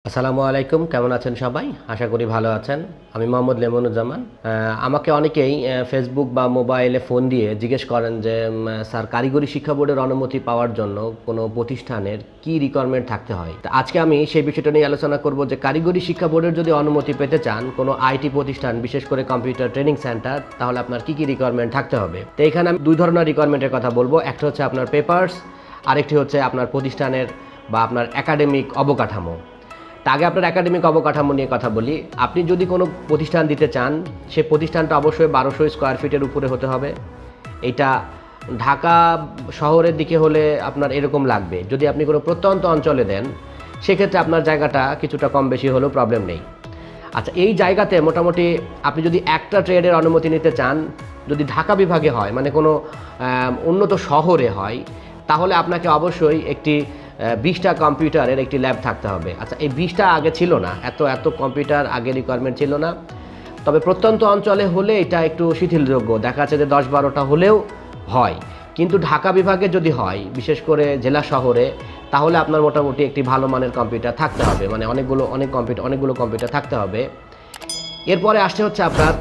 আসসালামু আলাইকুম, কেমন আছেন সবাই? আশা করি ভালো আছেন। আমি মোহাম্মদ লেমুনুজ্জামান। আমাকে অনেকেই ফেসবুক বা মোবাইলে ফোন দিয়ে জিজ্ঞেস করেন যে স্যার, কারিগরি শিক্ষা বোর্ডের অনুমতি পাওয়ার জন্য কোনো প্রতিষ্ঠানের কি রিকোয়ারমেন্ট থাকতে হয়। তো আজকে আমি সেই বিষয়টা নিয়ে আলোচনা করব যে কারিগরি শিক্ষা বোর্ডের যদি অনুমতি পেতে চান কোনো আইটি প্রতিষ্ঠান, বিশেষ করে কম্পিউটার ট্রেনিং সেন্টার, তাহলে আপনার কি রিকোয়ারমেন্ট থাকতে হবে। তো এখানে আমি দুই ধরনের রিকোয়ারমেন্টের কথা বলবো। একটা হচ্ছে আপনার পেপারস, আরেকটি হচ্ছে আপনার প্রতিষ্ঠানের বা আপনার একাডেমিক অবকাঠামো। আগে আপনার একাডেমিক অবকাঠামো নিয়ে কথা বলি। আপনি যদি কোনো প্রতিষ্ঠান দিতে চান, সে প্রতিষ্ঠানটা অবশ্যই 1200 স্কোয়ার ফিটের উপরে হতে হবে। এটা ঢাকা শহরের দিকে হলে আপনার এরকম লাগবে। যদি আপনি কোনো প্রত্যন্ত অঞ্চলে দেন, সেক্ষেত্রে আপনার জায়গাটা কিছুটা কম বেশি হলেও প্রবলেম নেই। আচ্ছা, এই জায়গাতে মোটামুটি আপনি যদি একটা ট্রেডের অনুমতি নিতে চান, যদি ঢাকা বিভাগে হয়, মানে কোনো উন্নত শহরে হয়, তাহলে আপনাকে অবশ্যই একটি 20টা কম্পিউটারের একটি ল্যাব থাকতে হবে। আচ্ছা, এই 20টা আগে ছিল না, এত কম্পিউটার আগে রিকোয়ারমেন্ট ছিল না। তবে প্রত্যন্ত অঞ্চলে হলে এটা একটু শিথিলযোগ্য, দেখা যাচ্ছে যে 10-12টা হলেও হয়। কিন্তু ঢাকা বিভাগে যদি হয়, বিশেষ করে জেলা শহরে, তাহলে আপনার মোটামুটি একটি ভালো মানের কম্পিউটার থাকতে হবে, মানে অনেকগুলো কম্পিউটার থাকতে হবে। এরপরে আসতে হচ্ছে আপনার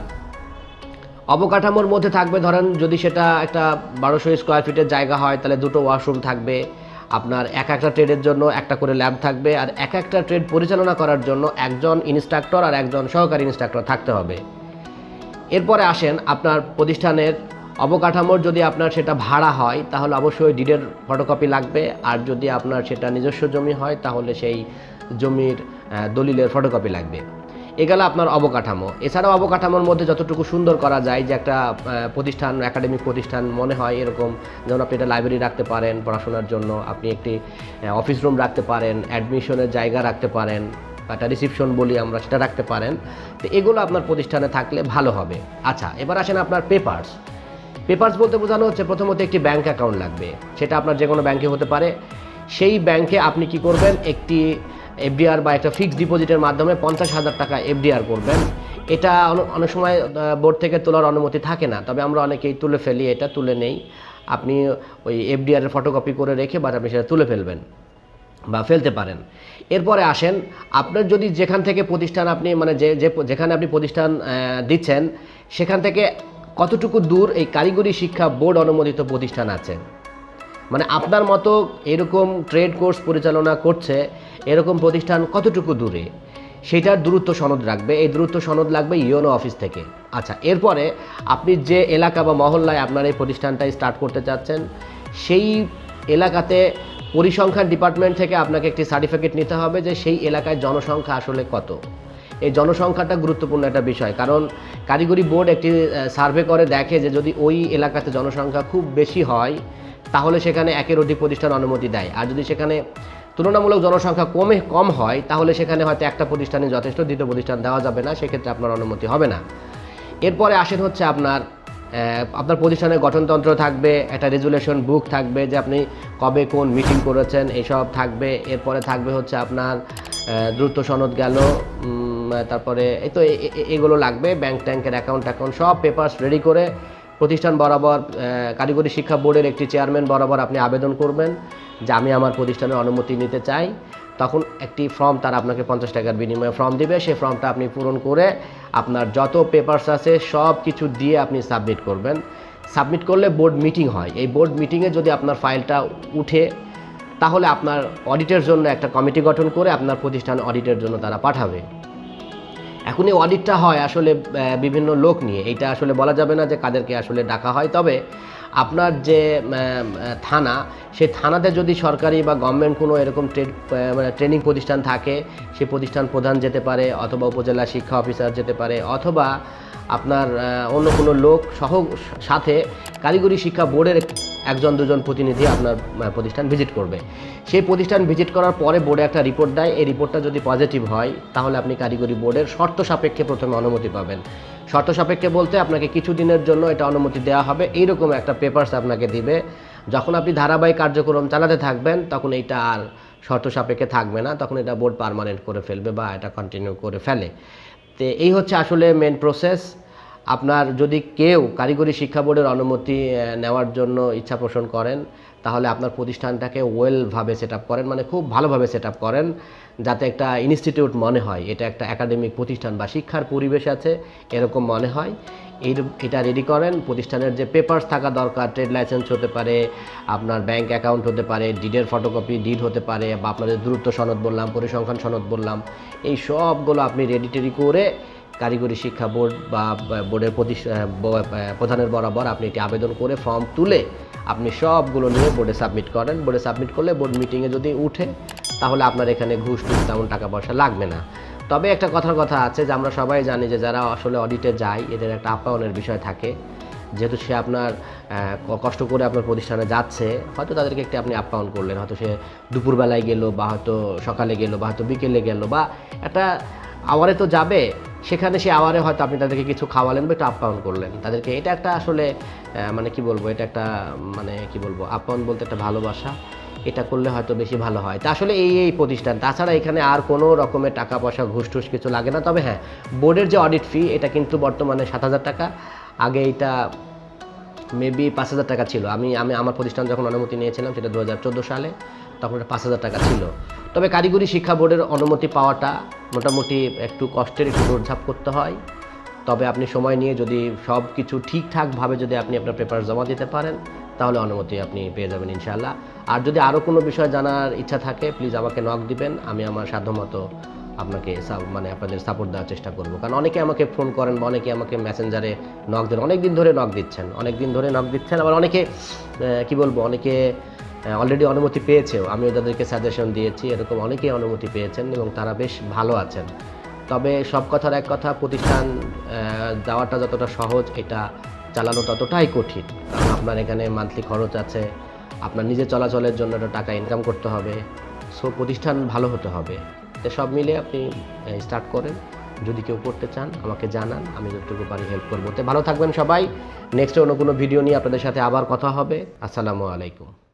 অবকাঠামোর মধ্যে থাকবে, ধরেন যদি সেটা একটা 1200 স্কোয়ার ফিটের জায়গা হয়, তাহলে 2টো ওয়াশরুম থাকবে। আপনার একটা ট্রেডের জন্য একটা করে ল্যাব থাকবে, আর একটা ট্রেড পরিচালনা করার জন্য একজন ইনস্ট্রাক্টর আর একজন সহকারী ইনস্ট্রাক্টর থাকতে হবে। এরপরে আসেন আপনার প্রতিষ্ঠানের অবকাঠামোর, যদি আপনার সেটা ভাড়া হয় তাহলে অবশ্যই ডিডের ফটোকপি লাগবে, আর যদি আপনার সেটা নিজস্ব জমি হয় তাহলে সেই জমির দলিলের ফটোকপি লাগবে। এগুলো আপনার অবকাঠামো। এছাড়াও অবকাঠামোর মধ্যে যতটুকু সুন্দর করা যায়, যে একটা প্রতিষ্ঠান, একাডেমিক প্রতিষ্ঠান মনে হয় এরকম, যেমন আপনি একটা লাইব্রেরি রাখতে পারেন পড়াশোনার জন্য, আপনি একটি অফিস রুম রাখতে পারেন, অ্যাডমিশনের জায়গা রাখতে পারেন, একটা রিসিপশন বলি আমরা, সেটা রাখতে পারেন। তো এগুলো আপনার প্রতিষ্ঠানে থাকলে ভালো হবে। আচ্ছা, এবার আসেন আপনার পেপারস বলতে বোঝানো হচ্ছে প্রথমত একটি ব্যাংক অ্যাকাউন্ট লাগবে। সেটা আপনার যে কোনো ব্যাংকে হতে পারে। সেই ব্যাংকে আপনি কি করবেন, একটি এফডিআর বা একটা ফিক্সড ডিপোজিটের মাধ্যমে 50,000 টাকা এফডিআর করবেন। এটা অনেক সময় বোর্ড থেকে তোলার অনুমতি থাকে না, তবে আমরা অনেকেই তুলে ফেলি, এটা তুলে নেই। আপনি ওই এফডিআরের ফটোকপি করে রেখে বা আপনি সেটা তুলে ফেলবেন বা ফেলতে পারেন। এরপরে আসেন, আপনার যদি যেখান থেকে প্রতিষ্ঠান আপনি মানে যেখানে আপনি প্রতিষ্ঠান দিচ্ছেন, সেখান থেকে কতটুকু দূর এই কারিগরি শিক্ষা বোর্ড অনুমোদিত প্রতিষ্ঠান আছে। মানে আপনার মতো এরকম ট্রেড কোর্স পরিচালনা করছে এরকম প্রতিষ্ঠান কতটুকু দূরে, সেটার দূরত্ব সনদ রাখবে। এই দূরত্ব সনদ লাগবে ইউনো অফিস থেকে। আচ্ছা, এরপরে আপনি যে এলাকা বা মহল্লায় আপনার এই প্রতিষ্ঠানটাই স্টার্ট করতে চাচ্ছেন, সেই এলাকাতে পরিসংখ্যান ডিপার্টমেন্ট থেকে আপনাকে একটি সার্টিফিকেট নিতে হবে যে সেই এলাকায় জনসংখ্যা আসলে কত। এই জনসংখ্যাটা গুরুত্বপূর্ণ একটা বিষয়, কারণ কারিগরি বোর্ড একটি সার্ভে করে দেখে যে যদি ওই এলাকাতে জনসংখ্যা খুব বেশি হয় তাহলে সেখানে একের অধিক প্রতিষ্ঠান অনুমতি দেয়, আর যদি সেখানে তুলনামূলক জনসংখ্যা কম হয় তাহলে সেখানে হয়তো একটা প্রতিষ্ঠানে যথেষ্ট, দ্বিতীয় প্রতিষ্ঠান দেওয়া যাবে না, সেক্ষেত্রে আপনার অনুমতি হবে না। এরপরে আসেন হচ্ছে আপনার প্রতিষ্ঠানের গঠনতন্ত্র থাকবে, একটা রেজুলেশন বুক থাকবে যে আপনি কবে কোন মিটিং করেছেন, এইসব থাকবে। এরপরে থাকবে হচ্ছে আপনার দ্রুত সনদ গেল, তারপরে এই তো এগুলো লাগবে, ব্যাংকের অ্যাকাউন্ট সব পেপারস রেডি করে প্রতিষ্ঠান বরাবর কারিগরি শিক্ষা বোর্ডের একটি চেয়ারম্যান বরাবর আপনি আবেদন করবেন যে আমি আমার প্রতিষ্ঠানের অনুমতি নিতে চাই। তখন একটি ফর্ম তারা আপনাকে 50 টাকার বিনিময়ে ফর্ম দিবে। সেই ফর্মটা আপনি পূরণ করে আপনার যত পেপারস আছে সব কিছু দিয়ে আপনি সাবমিট করবেন। সাবমিট করলে বোর্ড মিটিং হয়। এই বোর্ড মিটিংয়ে যদি আপনার ফাইলটা উঠে, তাহলে আপনার অডিটের জন্য একটা কমিটি গঠন করে আপনার প্রতিষ্ঠান অডিটের জন্য তারা পাঠাবে। এখন এই অডিটটা হয় আসলে বিভিন্ন লোক নিয়ে, এইটা আসলে বলা যাবে না যে কাদেরকে আসলে ডাকা হয়। তবে আপনার যে থানা, সেই থানাতে যদি সরকারি বা গভর্নমেন্ট কোনো এরকম ট্রেনিং প্রতিষ্ঠান থাকে, সেই প্রতিষ্ঠান প্রধান যেতে পারে, অথবা উপজেলা শিক্ষা অফিসার যেতে পারে, অথবা আপনার অন্য কোনো লোক সাথে কারিগরি শিক্ষা বোর্ডের 1-2জন প্রতিনিধি আপনার প্রতিষ্ঠান ভিজিট করবে। সেই প্রতিষ্ঠান ভিজিট করার পরে বোর্ডে একটা রিপোর্ট দেয়। এই রিপোর্টটা যদি পজিটিভ হয় তাহলে আপনি কারিগরি বোর্ডের শর্ত সাপেক্ষে প্রথমে অনুমতি পাবেন। শর্ত সাপেক্ষে বলতে আপনাকে কিছু দিনের জন্য এটা অনুমতি দেওয়া হবে, এইরকম একটা পেপারস আপনাকে দিবে। যখন আপনি ধারাবাহিক কার্যক্রম চালাতে থাকবেন তখন এইটা আর শর্ত সাপেক্ষে থাকবে না, তখন এটা বোর্ড পার্মানেন্ট করে ফেলবে বা এটা কন্টিনিউ করে ফেলে। তো এই হচ্ছে আসলে মেন প্রসেস। আপনার যদি কেউ কারিগরি শিক্ষা বোর্ডের অনুমতি নেওয়ার জন্য ইচ্ছা পোষণ করেন, তাহলে আপনার প্রতিষ্ঠানটাকে ওয়েলভাবে সেট আপ করেন, মানে খুব ভালোভাবে সেট আপ করেন, যাতে একটা ইনস্টিটিউট মনে হয়, এটা একটা একাডেমিক প্রতিষ্ঠান বা শিক্ষার পরিবেশ আছে এরকম মনে হয়। এটা রেডি করেন। প্রতিষ্ঠানের যে পেপারস থাকা দরকার, ট্রেড লাইসেন্স হতে পারে, আপনার ব্যাংক অ্যাকাউন্ট হতে পারে, ডিডের ফটোকপি ডিড হতে পারে, বা আপনাদের দূরত্ব সনদ বললাম, পরিসংখ্যান সনদ বললাম, এই সবগুলো আপনি রেডি করে কারিগরি শিক্ষা বোর্ড বা বোর্ডের প্রধানের বরাবর আপনি একটি আবেদন করে ফর্ম তুলে আপনি সবগুলো নিয়ে বোর্ডে সাবমিট করেন। বোর্ডে সাবমিট করলে বোর্ড মিটিংয়ে যদি উঠে তাহলে আপনার এখানে ঘুষ তেমন টাকা পয়সা লাগবে না। তবে একটা কথা আছে যে আমরা সবাই জানি যে যারা আসলে অডিটে যায় এদের একটা আপ্যায়নের বিষয় থাকে। যেহেতু সে আপনার কষ্ট করে আপনার প্রতিষ্ঠানে যাচ্ছে, হয়তো তাদেরকে একটি আপনি আপ্যায়ন করলেন, হয়তো সে দুপুরবেলায় গেল বা হয়তো সকালে গেল বা হয়তো বিকেলে গেল বা একটা আওয়ারে তো যাবে, সেখানে সে আওয়ারে হয়তো আপনি তাদেরকে কিছু খাওয়ালেন বা একটু আপ্যায়ন করলেন তাদেরকে। এটা একটা আসলে মানে কি বলবো, এটা একটা মানে কি বলবো, আপ্যায়ন বলতে একটা ভালোবাসা, এটা করলে হয়তো বেশি ভালো হয়। তা আসলে এই প্রতিষ্ঠান, তাছাড়া এখানে আর কোনো রকমের টাকা পয়সা ঘুষ টুস কিছু লাগে না। তবে হ্যাঁ, বোর্ডের যে অডিট ফি এটা কিন্তু বর্তমানে 7,000 টাকা, আগে এটা মেবি 5,000 টাকা ছিল। আমি আমার প্রতিষ্ঠান যখন অনুমতি নিয়েছিলাম সেটা 2014 সালে, তখন এটা 5,000 টাকা ছিল। তবে কারিগরি শিক্ষা বোর্ডের অনুমতি পাওয়াটা মোটামুটি একটু কষ্টের, একটু দৌড়ঝাঁপ করতে হয়। তবে আপনি সময় নিয়ে যদি সব কিছু ঠিকঠাকভাবে যদি আপনি আপনার পেপার জমা দিতে পারেন তাহলে অনুমতি আপনি পেয়ে যাবেন ইনশাআল্লাহ। আর যদি আরও কোনো বিষয় জানার ইচ্ছা থাকে প্লিজ আমাকে নক দিবেন, আমি আমার সাধ্যমতো আপনাকে মানে আপনাদের সাপোর্ট দেওয়ার চেষ্টা করব। কারণ অনেকে আমাকে ফোন করেন বা অনেকে আমাকে মেসেঞ্জারে নক দেন, অনেক দিন ধরে নক দিচ্ছেন, আবার অনেকে কি বলবো, অনেকে অলরেডি অনুমতি পেয়েছেও, আমিও তাদেরকে সাজেশন দিয়েছি, এরকম অনেকেই অনুমতি পেয়েছেন এবং তারা বেশ ভালো আছেন। তবে সব কথার এক কথা, প্রতিষ্ঠান দেওয়াটা যতটা সহজ এটা চালানো ততটাই কঠিন। কারণ আপনার এখানে মান্থলি খরচ আছে, আপনার নিজে চলাচলের জন্য টাকা ইনকাম করতে হবে, সো প্রতিষ্ঠান ভালো হতে হবে। তো সব মিলে আপনি স্টার্ট করেন। যদি কেউ করতে চান আমাকে জানান, আমি যতটুকু পারি হেল্প করবো। তো ভালো থাকবেন সবাই। নেক্সট অন্য কোনো ভিডিও নিয়ে আপনাদের সাথে আবার কথা হবে। আসসালামু আলাইকুম।